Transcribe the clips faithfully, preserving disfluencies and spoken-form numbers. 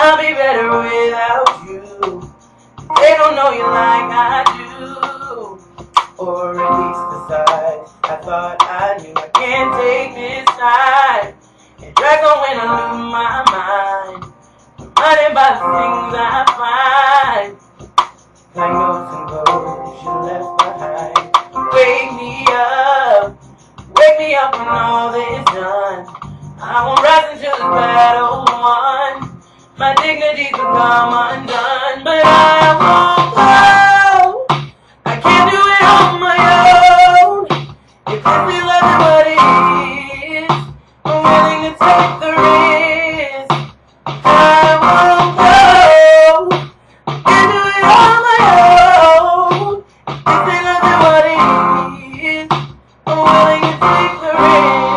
I'll be better without you. They don't know you like I do, or at least decide. I thought I knew. I can't take this time. It drags on when I lose my mind, reminded by the things I find, like notes and goals you left behind. Wake me up, wake me up when all is done. I won't rise until this battle won. My dignity's become undone, but I won't go. I can't do it on my own. If this is love, what it is, I'm willing to take the risk. I won't go. I can't do it on my own. If this is love, what it is, I'm willing to take the risk.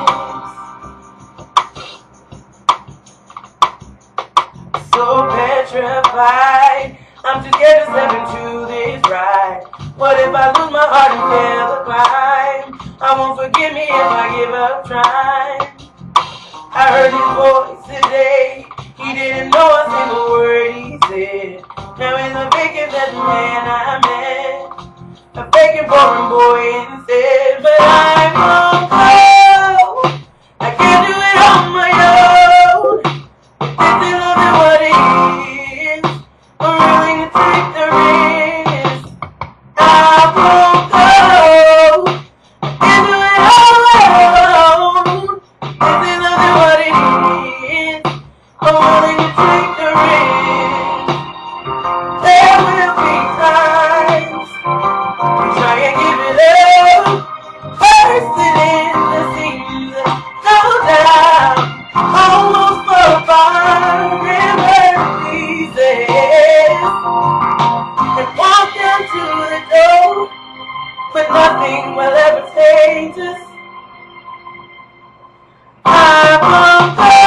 So petrified, I'm too scared to step into this ride. What if I lose my heart and fail the climb? I won't forgive me if I give up trying. I heard his voice today. He didn't know a single word he said. Now he's a vacant as the man I met, a fake and boring boy instead. But I won't go. I can't do it on my own. This is love what it is, I'm willing to take the risk. I won't go. I can't do it on my own. This is love what it is, I'm willing to take the risk. There will be times we try and give it up, bursting in the seams, no doubt, almost fall apart, river pieces, and walk down to the door, but nothing will ever change us. I won't go.